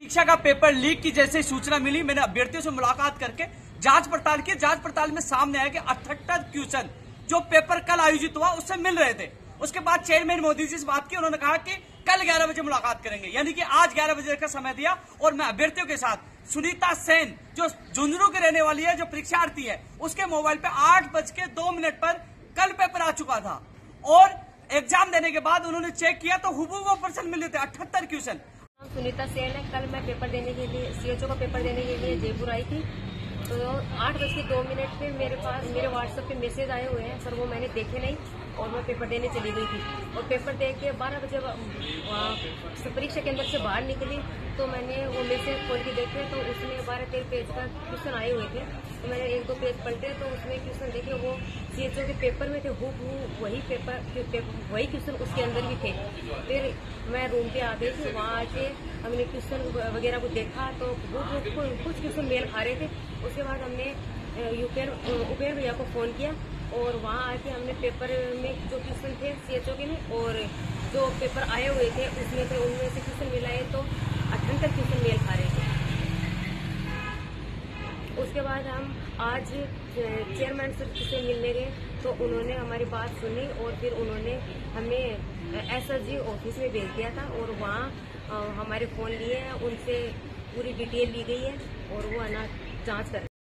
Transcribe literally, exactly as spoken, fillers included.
परीक्षा का paper leak की जैसे सूचना मिली, मैंने अभ्यर्थियों से मुलाकात करके जांच पड़ताल की। जांच पड़ताल में सामने आया कि अठहत्तर क्वेश्चन जो पेपर कल आयोजित हुआ उससे मिल रहे थे। उसके बाद चेयरमैन मोदी जी से बात की, उन्होंने कहा कि कल ग्यारह बजे मुलाकात करेंगे, यानी कि आज ग्यारह बजे का समय दिया। और मैं अभ्यर्थियों के साथ सुनीता सेन जो झुंझुनू की रहने वाली है, जो परीक्षार्थी है, उसके मोबाइल पे आठ बज के दो मिनट पर कल पेपर आ चुका था और एग्जाम देने के बाद उन्होंने चेक किया तो हुबहू वो पर्सन मिले थे, अठहत्तर क्वेश्चन। सुनीता सेन है। कल मैं पेपर देने के लिए सीएचओ का पेपर देने के लिए जयपुर आई थी, तो आठ बज के दो मिनट पे मेरे पास मेरे व्हाट्सएप पे मैसेज आए हुए हैं सर, वो मैंने देखे नहीं और मैं पेपर देने चली गई थी। और पेपर दे के बारह बजे परीक्षा केंद्र से बाहर निकली तो मैंने वो मैसेज खोल के देखे तो उसमें बारह तेरह पेज का क्वेश्चन आए हुए थे। तो मैंने एक दो पेज पलटे तो उसमें क्वेश्चन देखे वो सीएचओ के पेपर में थे, वो वही पेपर वही क्वेश्चन उसके अंदर भी थे। फिर मैं रूम पे आ गई थी, वहाँ आके हमने क्वेश्चन वगैरह को देखा तो वो कुछ क्वेश्चन मेल खा रहे थे। उसके बाद हमने यूपेर उपेर भैया को फोन किया और वहाँ आके हमने पेपर में जो क्वेश्चन थे सीएचओ के में और जो पेपर आए हुए थे उसमें थे, उनमें से क्वेश्चन मिलाए तो अठहत्तर क्वेश्चन मेल खा रहे थे। उसके बाद हम आज चेयरमैन से मिलने गए तो उन्होंने हमारी बात सुनी और फिर उन्होंने हमें एसएसजी ऑफिस में भेज दिया था और वहाँ हमारे फोन लिए हैं, उनसे पूरी डिटेल ली गई है और वो अना जांच कर